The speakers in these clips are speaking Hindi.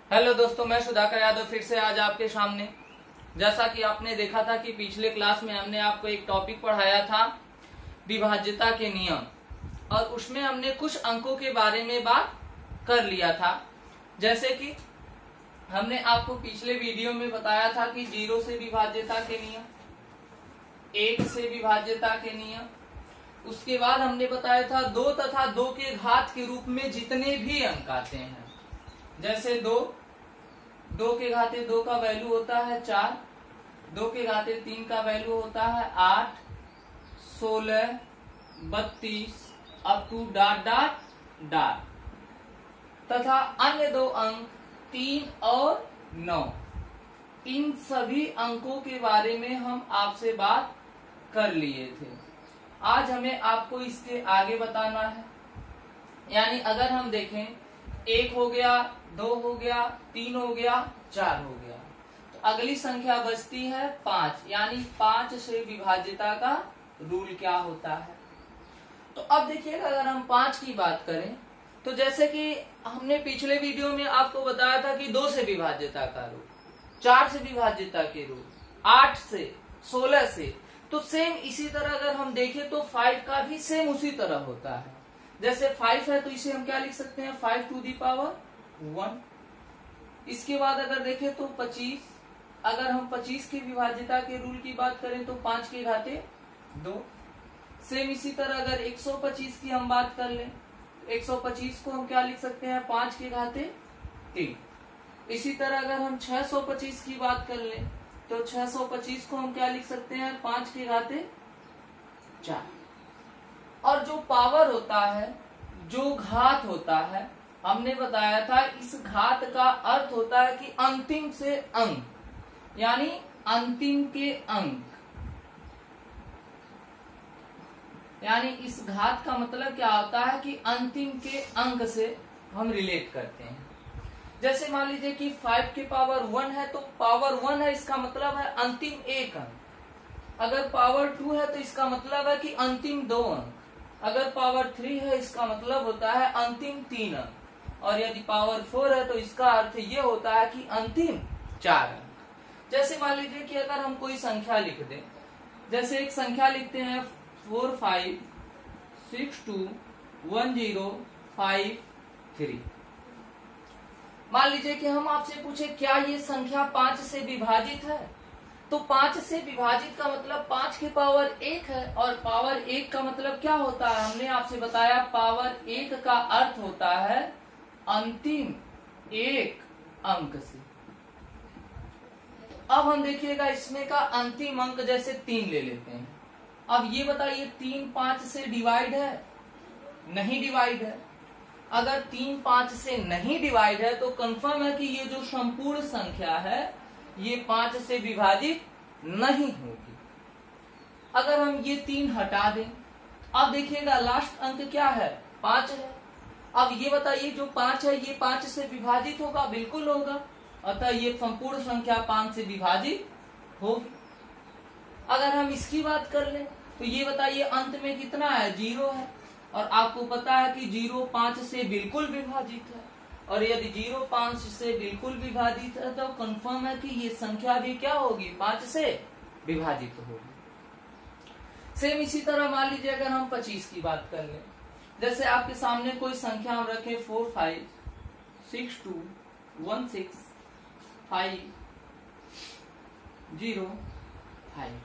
हेलो दोस्तों, मैं सुधाकर यादव फिर से आज आपके सामने। जैसा कि आपने देखा था कि पिछले क्लास में हमने आपको एक टॉपिक पढ़ाया था विभाज्यता के नियम, और उसमें हमने कुछ अंकों के बारे में बात कर लिया था। जैसे कि हमने आपको पिछले वीडियो में बताया था कि 0 से विभाज्यता के नियम, 1 से विभाज्यता के नियम, उसके बाद हमने बताया था 2 तथा 2 के घात के रूप में जितने भी अंक आते हैं, जैसे 2 के घाते 2 का वैल्यू होता है 4, 2 के घाते 3 का वैल्यू होता है 8, 16, 32 up to dot dot dot, तथा अन्य 2 अंक 3 और 9। इन सभी अंकों के बारे में हम आपसे बात कर लिए थे। आज हमें आपको इसके आगे बताना है। यानी अगर हम देखें 1 हो गया, 2 हो गया, 3 हो गया, 4 हो गया, तो अगली संख्या बचती है 5। यानी 5 से विभाज्यता का रूल क्या होता है। तो अब देखिएगा, अगर हम 5 की बात करें तो जैसे कि हमने पिछले वीडियो में आपको बताया था कि 2 से विभाज्यता का रूल, 4 से विभाज्यता के रूल, 8 से, 16 से, तो सेम इसी तरह अगर हम देखें तो 5 का भी सेम उसी तरह होता है। जैसे 5 है तो इसे हम क्या लिख सकते हैं, 5 टू दी पावर 1। इसके बाद अगर देखें तो 25, अगर हम 25 की विभाज्यता के रूल की बात करें तो 5 के घाते 2। सेम इसी तरह अगर 125 की हम बात कर लें, 125 को हम क्या लिख सकते हैं, 5 के घाते 3। इसी तरह अगर हम 625 की बात कर लें तो 625 को हम क्या लिख सकते हैं, 5 के घाते 4। और जो पावर होता है, जो घात होता है, हमने बताया था इस घात का अर्थ होता है कि अंतिम से अंक, यानी अंतिम के अंक। यानी इस घात का मतलब क्या होता है कि अंतिम के अंक से हम रिलेट करते हैं। जैसे मान लीजिए कि 5 के पावर 1 है तो पावर 1 है, इसका मतलब है अंतिम एक अंक। अगर पावर 2 है तो इसका मतलब है कि अंतिम 2 अंक। अगर पावर 3 है इसका मतलब होता है अंतिम 3 अंक, और यदि पावर 4 है तो इसका अर्थ ये होता है कि अंतिम 4 अंक। जैसे मान लीजिए कि अगर हम कोई संख्या लिख दें, जैसे एक संख्या लिखते हैं 45621053। मान लीजिए कि हम आपसे पूछे क्या ये संख्या 5 से विभाजित है, तो 5 से विभाजित का मतलब 5 की पावर 1 है, और पावर 1 का मतलब क्या होता है, हमने आपसे बताया पावर 1 का अर्थ होता है अंतिम एक अंक से। तो अब हम देखिएगा इसमें का अंतिम अंक जैसे 3 ले लेते हैं। अब ये बताइए 3 5 से डिवाइड है? नहीं डिवाइड है। अगर 3 5 से नहीं डिवाइड है तो कंफर्म है कि ये जो संपूर्ण संख्या है ये 5 से विभाजित नहीं होगी। अगर हम ये 3 हटा दें, अब देखिएगा लास्ट अंक क्या है, 5 है। अब ये बताइए जो 5 है ये 5 से विभाजित होगा? बिल्कुल होगा। अतः ये संपूर्ण संख्या 5 से विभाजित होगी। अगर हम इसकी बात कर लें तो ये बताइए अंत में कितना है, 0 है, और आपको पता है कि 0 5 से बिल्कुल विभाजित है, और यदि 0 5 से बिल्कुल विभाजित है तो कंफर्म है कि ये संख्या भी क्या होगी, 5 से विभाजित होगी। सेम इसी तरह मान लीजिए अगर हम 25 की बात कर लें, जैसे आपके सामने कोई संख्या हम रखें 4562165005।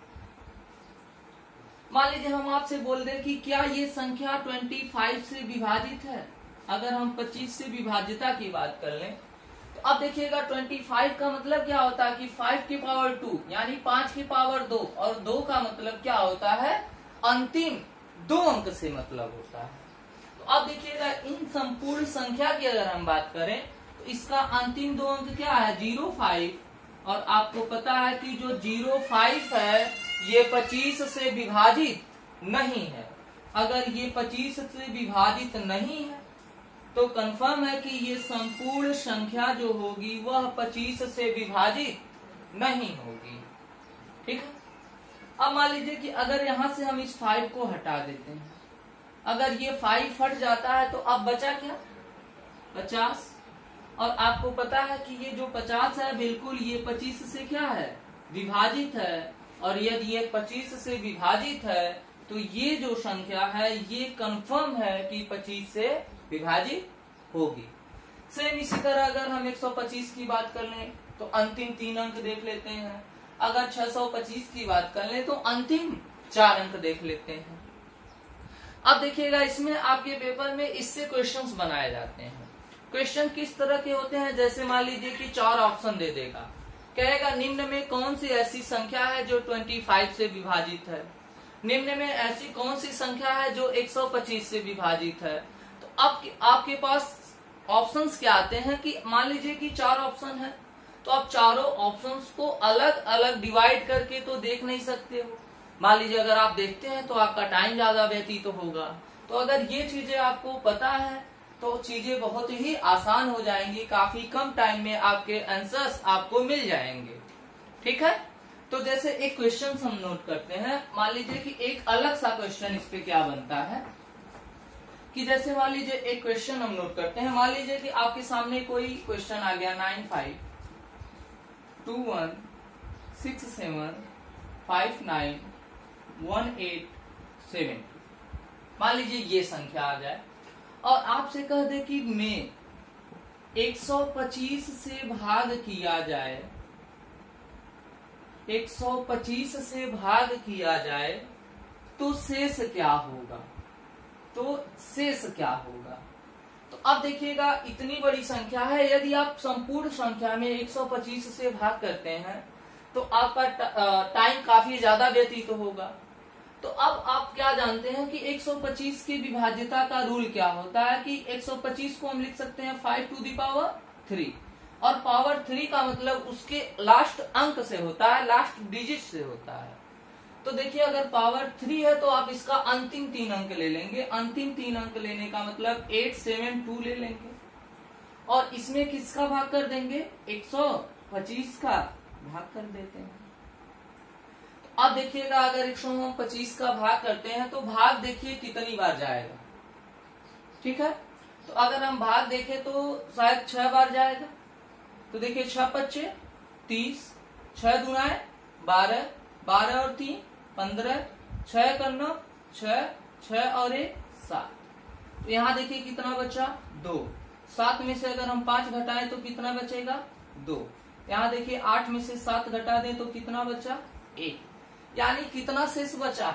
मान लीजिए हम आपसे बोल दें कि क्या ये संख्या 25 से विभाजित है। अगर हम 25 से विभाज्यता की बात कर लें तो अब देखिएगा 25 का मतलब क्या होता है कि 5 की पावर 2 यानी 5 की पावर 2, और 2 का मतलब क्या होता है, अंतिम 2 अंक से मतलब होता है। तो अब देखिएगा इन संपूर्ण संख्या की अगर हम बात करें तो इसका अंतिम 2 अंक क्या है, 05, और आपको पता है कि जो 05 है ये 25 से विभाजित नहीं है। अगर ये 25 से विभाजित नहीं है तो कंफर्म है कि ये संपूर्ण संख्या जो होगी वह 25 से विभाजित नहीं होगी। ठीक है। अब मान लीजिए कि अगर यहां से हम इस 5 को हटा देते हैं, अगर ये 5 हट जाता है तो अब बचा क्या, 50। और आपको पता है कि ये जो 50 है बिल्कुल ये 25 से क्या है, विभाजित है। और यदि ये 25 से विभाजित है तो ये जो संख्या है ये कंफर्म है कि 25 से विभाजित होगी। सेम इसी तरह अगर हम 125 की बात कर लें तो अंतिम 3 अंक देख लेते हैं। अगर 625 की बात कर लें तो अंतिम 4 अंक देख लेते हैं। अब देखिएगा इसमें आपके पेपर में इससे क्वेश्चंस बनाए जाते हैं। क्वेश्चन किस तरह के होते हैं, जैसे मान लीजिए कि 4 ऑप्शन दे देगा, कहेगा निम्न में कौन सी ऐसी संख्या है जो 25 से विभाजित है, निम्न में ऐसी कौन सी संख्या है जो 125 से विभाजित है। तो अब आपके पास ऑप्शंस क्या आते हैं कि मान लीजिए कि 4 ऑप्शन है तो आप चारों ऑप्शंस को अलग अलग डिवाइड करके तो देख नहीं सकते हो। मान लीजिए अगर आप देखते हैं तो आपका टाइम ज्यादा व्यतीत होगा। तो अगर ये चीजें आपको पता है तो चीजें बहुत ही आसान हो जाएंगी, काफी कम टाइम में आपके आंसर्स आपको मिल जाएंगे। ठीक है, तो जैसे एक क्वेश्चन हम नोट करते हैं। मान लीजिए कि एक अलग सा क्वेश्चन इस पे क्या बनता है कि जैसे मान लीजिए एक क्वेश्चन हम नोट करते हैं। मान लीजिए कि आपके सामने कोई क्वेश्चन आ गया 952167591872। मान लीजिए ये संख्या आ जाए और आपसे कह दे कि में 125 से भाग किया जाए, 125 से भाग किया जाए तो शेष क्या होगा, तो शेष क्या होगा। तो अब देखिएगा इतनी बड़ी संख्या है, यदि आप संपूर्ण संख्या में 125 से भाग करते हैं तो आपका टाइम काफी ज्यादा व्यतीत होगा। तो अब आप क्या जानते हैं कि 125 की विभाज्यता का रूल क्या होता है कि 125 को हम लिख सकते हैं 5 टू द पावर 3, और पावर 3 का मतलब उसके लास्ट अंक से होता है, लास्ट डिजिट से होता है। तो देखिए अगर पावर 3 है तो आप इसका अंतिम 3 अंक ले लेंगे। अंतिम 3 अंक लेने का मतलब 872 ले लेंगे और इसमें किसका भाग कर देंगे, 125 का भाग कर देते हैं। अब देखिएगा अगर 125 का भाग करते हैं तो भाग देखिए कितनी बार जाएगा। ठीक है, तो अगर हम भाग देखें तो शायद 6 बार जाएगा। तो देखिए 6 पच्चे 30, 6 दुनाए 12, 12 और 3 15, 6 करना 6, 6 और 1 7। तो यहाँ देखिए कितना बचा 2। 7 में से अगर हम 5 घटाएं तो कितना बचेगा 2। यहाँ देखिए 8 में से 7 घटा दें तो कितना बचा 1। यानी कितना शेष बचा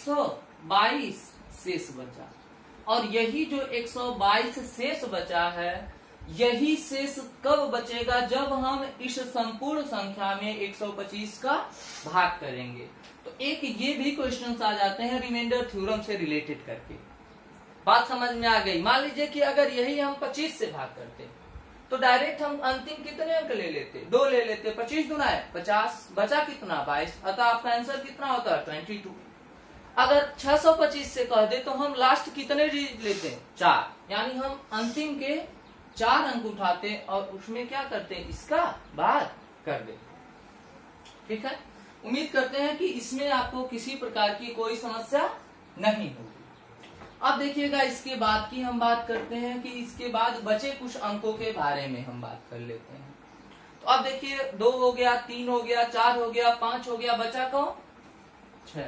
122 शेष बचा। और यही जो 122 शेष बचा है यही शेष कब बचेगा, जब हम इस संपूर्ण संख्या में 125 का भाग करेंगे। तो एक ये भी क्वेश्चन आ जाते हैं रिमाइंडर थ्योरम से रिलेटेड करके। बात समझ में आ गई। मान लीजिए कि अगर यही हम 25 से भाग करते तो डायरेक्ट हम अंतिम कितने अंक ले लेते, 2 ले लेते। 25 दुनाए 50, बचा कितना 22, अतः आपका आंसर कितना होता है 22। अगर 625 से कह दे तो हम लास्ट कितने डिजिट लेते, 4, यानी हम अंतिम के 4 अंक उठाते और उसमें क्या करते, इसका भाग कर देते। ठीक है, उम्मीद करते हैं कि इसमें आपको किसी प्रकार की कोई समस्या नहीं होगी। अब देखिएगा इसके बाद की हम बात करते हैं कि इसके बाद बचे कुछ अंकों के बारे में हम बात कर लेते हैं। तो अब देखिए 2 हो गया, 3 हो गया, 4 हो गया, 5 हो गया, बचा कौन 6।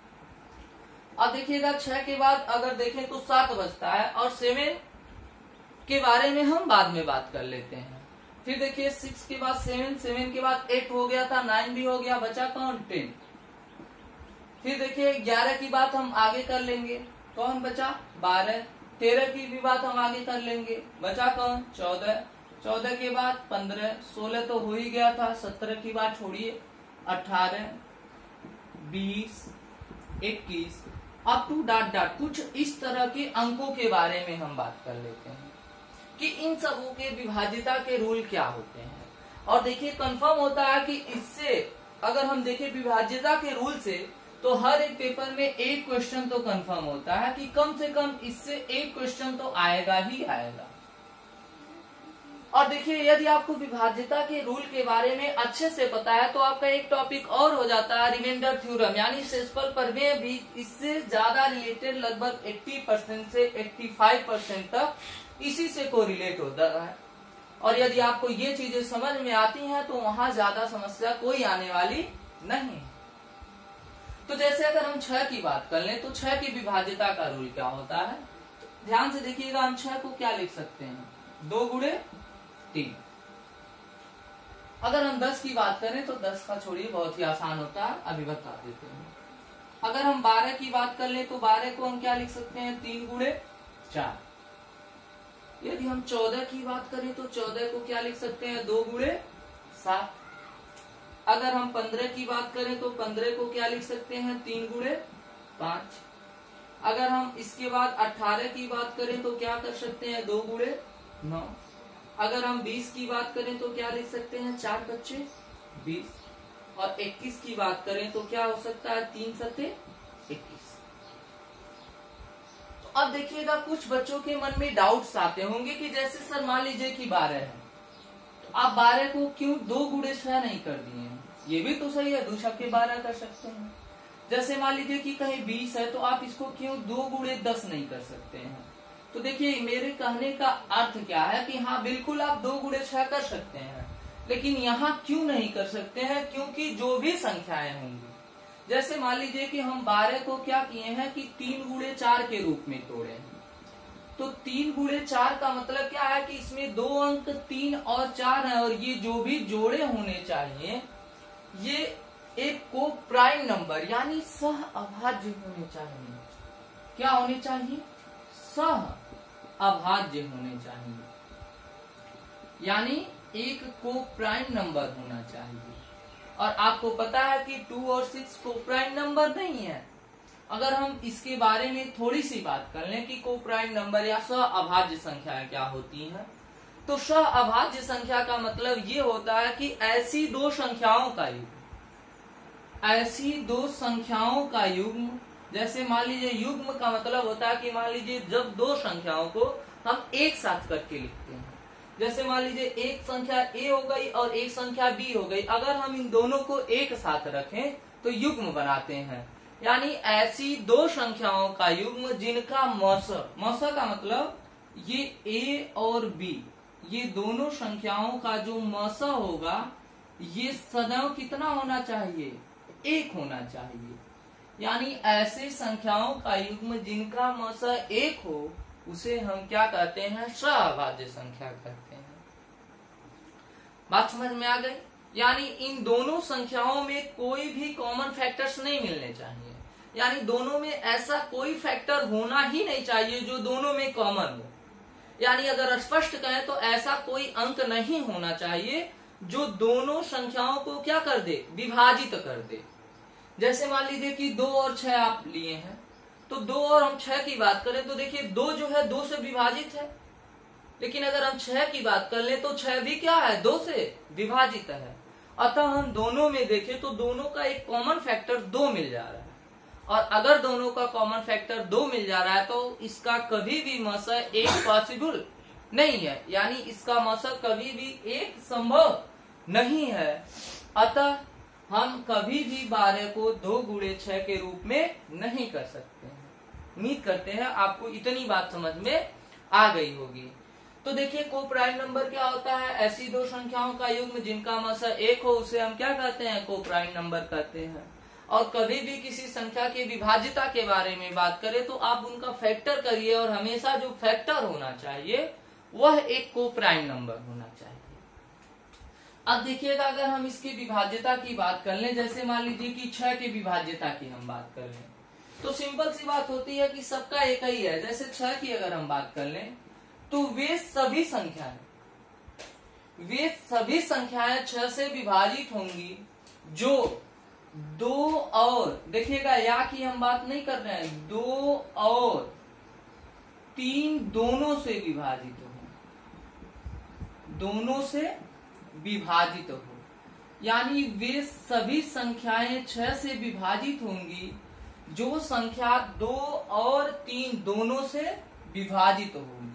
अब देखिएगा 6 के बाद अगर देखें तो 7 बचता है और 7 के बारे में हम बाद में बात कर लेते हैं। फिर देखिए 6 के बाद 7, 7 के बाद 8 हो गया था, 9 भी हो गया, बचा कौन 10। फिर देखिए 11 की बात हम आगे कर लेंगे, कौन बचा 12। 13 की भी बात हम आगे कर लेंगे, बचा कौन 14। 14 के बाद 15, 16 तो हो ही गया था, 17 की बात छोड़िए, 18, 20, 21 अप टू डॉट डॉट। कुछ इस तरह के अंकों के बारे में हम बात कर लेते हैं कि इन सबों के विभाज्यता के रूल क्या होते हैं। और देखिए कंफर्म होता है कि इससे अगर हम देखें विभाज्यता के रूल से तो हर एक पेपर में एक क्वेश्चन तो कंफर्म होता है कि कम से कम इससे एक क्वेश्चन तो आएगा ही आएगा। और देखिए यदि आपको विभाज्यता के रूल के बारे में अच्छे से पता है तो आपका एक टॉपिक और हो जाता है रिमाइंडर थ्योरम, यानी शेषफल प्रमेय भी इससे ज्यादा रिलेटेड, लगभग 80% से 85% तक इसी से कोरिलेट होता है। और यदि आपको ये चीजें समझ में आती हैं तो वहां ज्यादा समस्या कोई आने वाली नहीं। तो जैसे अगर हम 6 की बात कर लें तो 6 की विभाज्यता का रूल क्या होता है, तो ध्यान से देखिएगा, हम 6 को क्या लिख सकते हैं, 2 गुणे 3। अगर हम 10 की बात करें तो 10 का छोड़िए, बहुत ही आसान होता है, अभी बता देते हैं। अगर हम 12 की बात कर लें तो 12 को हम क्या लिख सकते हैं, 3 गुणे 4। यदि हम 14 की बात करें तो 14 को क्या लिख सकते हैं, 2 गुणे 7। अगर हम 15 की बात करें तो 15 को क्या लिख सकते हैं, 3 गुणे 5। अगर हम इसके बाद 18 की बात करें तो क्या कर सकते हैं, 2 गुणे 9। अगर हम 20 की बात करें तो क्या लिख सकते हैं, 4 बच्चे 20। और 21 की बात करें तो क्या हो सकता है, 3 सत्ते 21। तो अब देखिएगा, कुछ बच्चों के मन में डाउट्स आते होंगे कि जैसे सर मान लीजिए कि 12 है, तो आप 12 को क्यों 2 गुणे 6 नहीं कर दिए हैं, ये भी तो सही है, 2 छक्के 12 कर सकते हैं। जैसे मान लीजिए कि कहीं 20 है तो आप इसको क्यों 2 गुणे 10 नहीं कर सकते हैं। तो देखिए, मेरे कहने का अर्थ क्या है कि हाँ बिल्कुल आप 2 गुणे 6 कर सकते हैं, लेकिन यहाँ क्यों नहीं कर सकते हैं, क्योंकि जो भी संख्याएं होंगी, जैसे मान लीजिए कि हम 12 को क्या किए हैं कि 3 गुणे 4 के रूप में तोड़े हैं। तो 3 गुणे 4 का मतलब क्या है कि इसमें 2 अंक 3 और 4 है, और ये जो भी जोड़े होने चाहिए ये एक को प्राइम नंबर यानी सह अभाज्य होने चाहिए। क्या होने चाहिए, सह अभाज्य होने चाहिए, यानी एक को प्राइम नंबर होना चाहिए। और आपको पता है कि 2 और 6 को प्राइम नंबर नहीं है। अगर हम इसके बारे में थोड़ी सी बात कर लें कि को प्राइम नंबर या सह अभाज्य संख्याएं क्या होती हैं, तो सह अभाज्य संख्या का मतलब ये होता है कि ऐसी दो संख्याओं का युग्म, ऐसी दो संख्याओं का युग्म, जैसे मान लीजिए युग्म का मतलब होता है कि मान लीजिए जब दो संख्याओं को हम एक साथ करके लिखते हैं, जैसे मान लीजिए एक संख्या a हो गई और एक संख्या b हो गई, अगर हम इन दोनों को एक साथ रखें तो युग्म बनाते हैं। यानी ऐसी दो संख्याओं का युग्म जिनका मौसा का मतलब ये a और b, ये दोनों संख्याओं का जो मौसा होगा ये सदैव कितना होना चाहिए, एक होना चाहिए। यानी ऐसे संख्याओं का युग्म जिनका मौसा एक हो उसे हम क्या कहते हैं, सहअभाज्य संख्या कहते हैं। बात समझ में आ गई। यानी इन दोनों संख्याओं में कोई भी कॉमन फैक्टर्स नहीं मिलने चाहिए, यानी दोनों में ऐसा कोई फैक्टर होना ही नहीं चाहिए जो दोनों में कॉमन हो। यानी अगर स्पष्ट कहें तो ऐसा कोई अंक नहीं होना चाहिए जो दोनों संख्याओं को क्या कर दे, विभाजित कर दे। जैसे मान लीजिए कि 2 और 6 आप लिए हैं, तो 2 और हम 6 की बात करें तो देखिए 2 जो है 2 से विभाजित है, लेकिन अगर हम 6 की बात कर लें तो 6 भी क्या है, 2 से विभाजित है। अतः हम दोनों में देखें तो दोनों का एक कॉमन फैक्टर 2 मिल जा रहा है, और अगर दोनों का कॉमन फैक्टर 2 मिल जा रहा है तो इसका कभी भी मौसा एक पॉसिबल नहीं है, यानी इसका मौसा कभी भी एक संभव नहीं है। अतः हम कभी भी 12 को 2 गुणे 6 के रूप में नहीं कर सकते हैं। उम्मीद करते हैं आपको इतनी बात समझ में आ गई होगी। तो देखिए, को प्राइम नंबर क्या होता है, ऐसी दो संख्याओं का युग्म जिनका मौसा एक हो उसे हम क्या कहते हैं, को प्राइम नंबर कहते हैं। और कभी भी किसी संख्या की विभाज्यता के बारे में बात करें तो आप उनका फैक्टर करिए, और हमेशा जो फैक्टर होना चाहिए वह एक को प्राइम नंबर होना चाहिए। अब देखिएगा, अगर हम इसकी विभाज्यता की बात कर लें, जैसे मान लीजिए कि 6 की विभाज्यता की हम बात कर लें, तो सिंपल सी बात होती है कि सबका एक ही है। जैसे 6 की अगर हम बात कर लें तो वे सभी संख्याएं 6 से विभाजित होंगी जो 2 और, देखिएगा या की हम बात नहीं कर रहे हैं, 2 और 3 दोनों से विभाजित हो, दोनों से विभाजित हो। यानी वे सभी संख्याएं 6 से विभाजित होंगी जो संख्या 2 और 3 दोनों से विभाजित होंगी।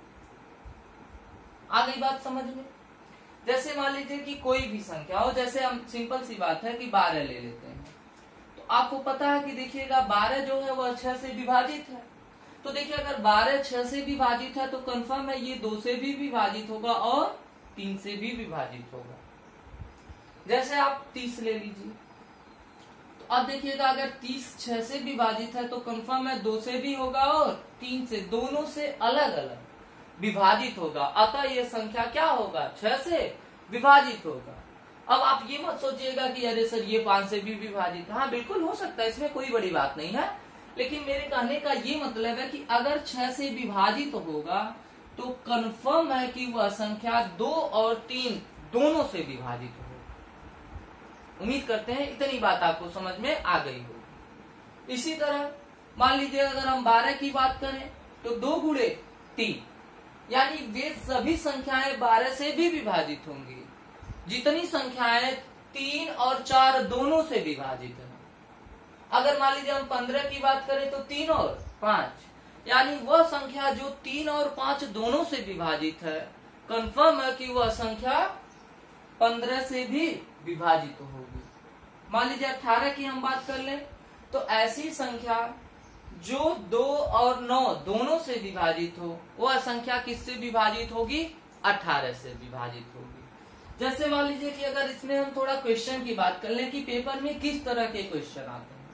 आ गई बात समझ में। जैसे मान लीजिए कि कोई भी संख्या हो, जैसे हम सिंपल सी बात है कि 12 ले लेते हैं, तो आपको पता है कि देखिएगा 12 जो है वह 6 से विभाजित है। तो देखिए, अगर 12 6 से विभाजित है तो कंफर्म है ये 2 से भी विभाजित होगा और 3 से भी विभाजित होगा। जैसे आप 30 ले लीजिए, तो अब देखिएगा अगर 30 6 से विभाजित है तो कंफर्म है 2 से भी होगा और 3 से, दोनों से अलग अलग विभाजित होगा। अतः यह संख्या क्या होगा, 6 से विभाजित होगा। अब आप ये मत सोचिएगा कि अरे सर ये 5 से भी विभाजित, हाँ बिल्कुल हो सकता है, इसमें कोई बड़ी बात नहीं है, लेकिन मेरे कहने का ये मतलब है कि अगर 6 से विभाजित होगा तो कंफर्म है कि वह संख्या 2 और 3 दोनों से विभाजित होगा। उम्मीद करते हैं इतनी बात आपको समझ में आ गई होगी। इसी तरह मान लीजिए अगर हम 12 की बात करें तो 2 गुणे 3, यानी वे सभी संख्याएं 12 से भी विभाजित होंगी जितनी संख्याएं 3 और 4 दोनों से विभाजित है। अगर मान लीजिए हम 15 की बात करें तो 3 और 5, यानी वह संख्या जो 3 और 5 दोनों से विभाजित है, कंफर्म है कि वह संख्या 15 से भी विभाजित होगी। मान लीजिए 18 की हम बात कर लें तो ऐसी संख्या जो 2 और 9 दोनों से विभाजित हो, वह संख्या किससे विभाजित होगी, 18 से विभाजित होगी। जैसे मान लीजिए कि अगर इसमें हम थोड़ा क्वेश्चन की बात कर लें कि पेपर में किस तरह के क्वेश्चन आते हैं,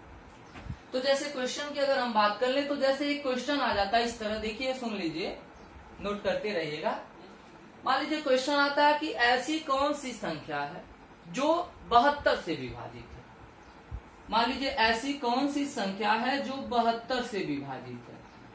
तो जैसे क्वेश्चन की अगर हम बात कर लें तो जैसे एक क्वेश्चन आ जाता है इस तरह, देखिए सुन लीजिए, नोट करते रहिएगा। मान लीजिए क्वेश्चन आता है कि ऐसी कौन सी संख्या है जो 72 से विभाजित है। मान लीजिए ऐसी कौन सी संख्या है जो 72 से विभाजित है।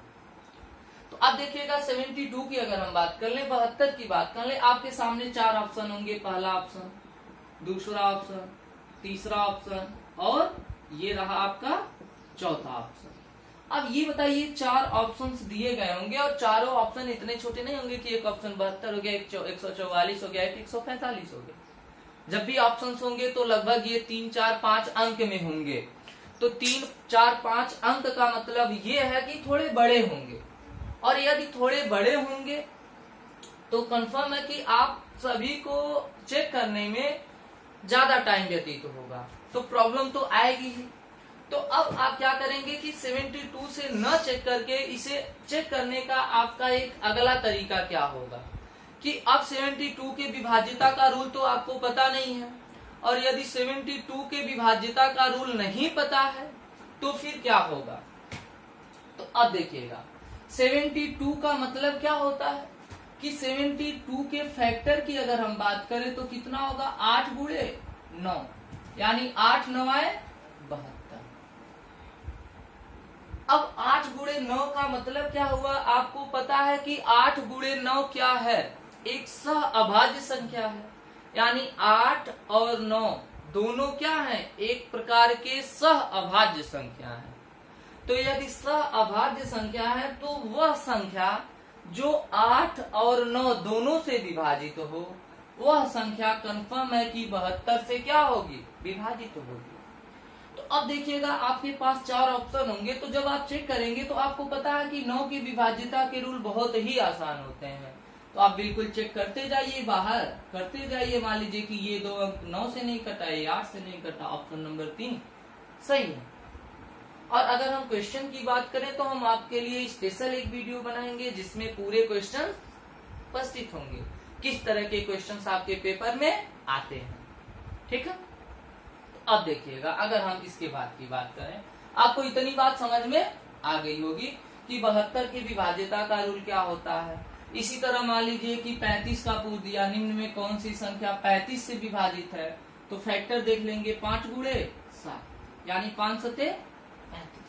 तो आप देखिएगा 72 की अगर हम बात कर लें, 72 की बात कर लें, आपके सामने 4 ऑप्शन होंगे, पहला ऑप्शन, दूसरा ऑप्शन, तीसरा ऑप्शन और ये रहा आपका चौथा ऑप्शन। अब ये बताइए 4 ऑप्शंस दिए गए होंगे और चारों ऑप्शन इतने छोटे नहीं होंगे कि एक ऑप्शन 72 हो गया, 144 हो गया, 145 हो गया। जब भी ऑप्शंस होंगे तो लगभग ये 3 4 5 अंक में होंगे। तो 3 4 5 अंक का मतलब ये है कि थोड़े बड़े होंगे, और यदि थोड़े बड़े होंगे तो कंफर्म है कि आप सभी को चेक करने में ज्यादा टाइम व्यतीत होगा, तो प्रॉब्लम तो आएगी ही। तो अब आप क्या करेंगे कि 72 से न चेक करके इसे चेक करने का आपका एक अगला तरीका क्या होगा कि अब 72 के विभाज्यता का रूल तो आपको पता नहीं है, और यदि 72 के विभाज्यता का रूल नहीं पता है तो फिर क्या होगा। तो अब देखिएगा 72 का मतलब क्या होता है कि 72 के फैक्टर की अगर हम बात करें तो कितना होगा, 8 गुणे 9, यानी 8 9 72। अब 8 गुणे 9 का मतलब क्या हुआ, आपको पता है कि 8 गुणे 9 क्या है, एक सह अभाज्य संख्या है, यानी 8 और 9 दोनों क्या है, एक प्रकार के सह अभाज्य संख्या है। तो यदि सह अभाज्य संख्या है तो वह संख्या जो 8 और 9 दोनों से विभाजित हो, वह संख्या कंफर्म है कि 72 से क्या होगी, विभाजित होगी। तो अब देखिएगा आपके पास 4 ऑप्शन होंगे, तो जब आप चेक करेंगे तो आपको पता है कि 9 की विभाज्यता के रूल बहुत ही आसान होते हैं। तो आप बिल्कुल चेक करते जाइए, बाहर करते जाइए। मान लीजिए कि ये 2 अंक 9 से नहीं कटा, ये 8 से नहीं कटा, ऑप्शन नंबर 3 सही है। और अगर हम क्वेश्चन की बात करें तो हम आपके लिए स्पेशल एक वीडियो बनाएंगे जिसमें पूरे क्वेश्चन उपस्थित होंगे, किस तरह के क्वेश्चन आपके पेपर में आते हैं, ठीक है। तो अब देखिएगा अगर हम इसके बाद की बात करें, आपको इतनी बात समझ में आ गई होगी कि 72 की विभाज्यता का रूल क्या होता है। इसी तरह मान लीजिए कि 35 का पूछ दिया, निम्न में कौन सी संख्या 35 से विभाजित है, तो फैक्टर देख लेंगे, 5 गुणे 7, यानी 5 सते 35।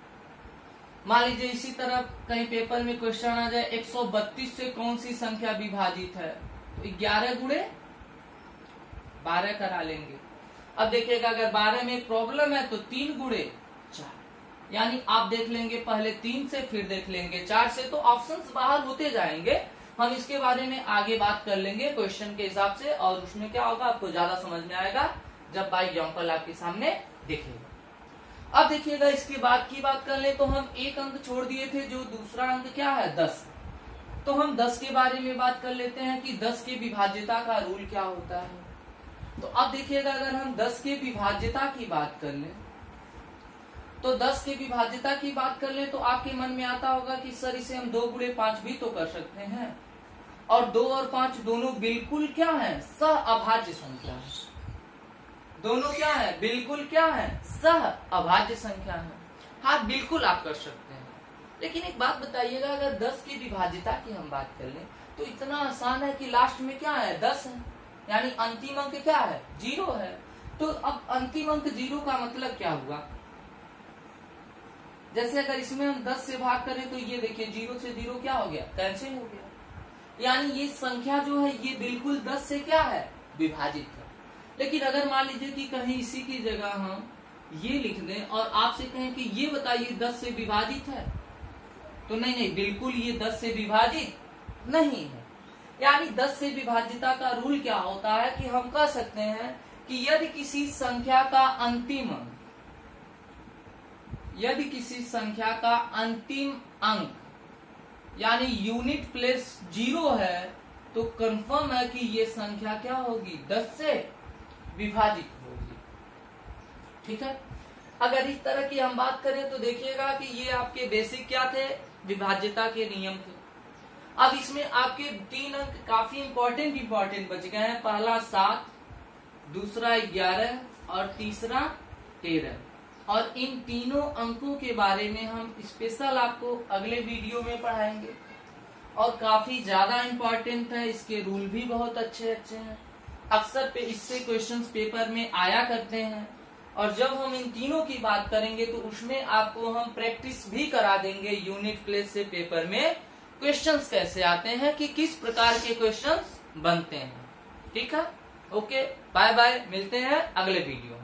मान लीजिए इसी तरह कहीं पेपर में क्वेश्चन आ जाए 132 से कौन सी संख्या विभाजित है, तो 11 गुणे 12 करा लेंगे। अब देखिएगा अगर 12 में प्रॉब्लम है तो 3 गुणे 4, यानी आप देख लेंगे पहले 3 से फिर देख लेंगे 4 से, तो ऑप्शंस बाहर होते जाएंगे। हम इसके बारे में आगे बात कर लेंगे क्वेश्चन के हिसाब से, और उसमें क्या होगा आपको ज्यादा समझ में आएगा जब बाई एग्जाम्पल आपके सामने दिखेगा। अब देखिएगा इसके बाद की बात कर ले तो हम एक अंक छोड़ दिए थे, जो दूसरा अंक क्या है 10। तो हम 10 के बारे में बात कर लेते हैं कि 10 के विभाज्यता का रूल क्या होता है। तो अब देखिएगा अगर हम 10 के विभाज्यता की बात कर ले, तो 10 के विभाज्यता की बात कर ले तो आपके मन में आता होगा कि सर इसे हम 2 गुणे 5 भी तो कर सकते हैं। और 2 और 5 दोनों बिल्कुल क्या है, सह अभाज्य संख्या है। दोनों क्या है, बिल्कुल क्या है, सह अभाज्य संख्या है। हाँ बिल्कुल आप कर सकते हैं। लेकिन एक बात बताइएगा, अगर 10 की विभाज्यता की हम बात कर लें तो इतना आसान है कि लास्ट में क्या है, 10 है, यानी अंतिम अंक क्या है, 0 है। तो अब अंतिम अंक 0 का मतलब क्या हुआ, जैसे अगर इसमें हम 10 से भाग करें तो ये देखिए 0 से 0 क्या हो गया, कैंसिल हो गया। यानी ये संख्या जो है ये बिल्कुल 10 से क्या है, विभाजित है। लेकिन अगर मान लीजिए कि कहीं इसी की जगह हम ये लिख दें और आपसे कहें कि ये बताइए 10 से विभाजित है, तो नहीं, बिल्कुल ये 10 से विभाजित नहीं है। यानी 10 से विभाज्यता का रूल क्या होता है कि हम कह सकते हैं कि यदि किसी संख्या का अंतिम अंक, यदि किसी संख्या का अंतिम अंक यानी यूनिट प्लेस 0 है तो कंफर्म है कि ये संख्या क्या होगी, 10 से विभाजित होगी। ठीक है। अगर इस तरह की हम बात करें तो देखिएगा कि ये आपके बेसिक क्या थे, विभाज्यता के नियम थे। अब इसमें आपके 3 अंक काफी इंपॉर्टेंट बच गए हैं। पहला 7, दूसरा 11 और तीसरा 13। और इन तीनों अंकों के बारे में हम स्पेशल आपको अगले वीडियो में पढ़ाएंगे और काफी ज्यादा इंपॉर्टेंट है। इसके रूल भी बहुत अच्छे हैं, अक्सर पे इससे क्वेश्चंस पेपर में आया करते हैं। और जब हम इन तीनों की बात करेंगे तो उसमें आपको हम प्रैक्टिस भी करा देंगे यूनिट प्लेस से पेपर में क्वेश्चंस कैसे आते हैं, कि किस प्रकार के क्वेश्चंस बनते हैं। ठीक है, ओके, बाय बाय, मिलते हैं अगले वीडियो।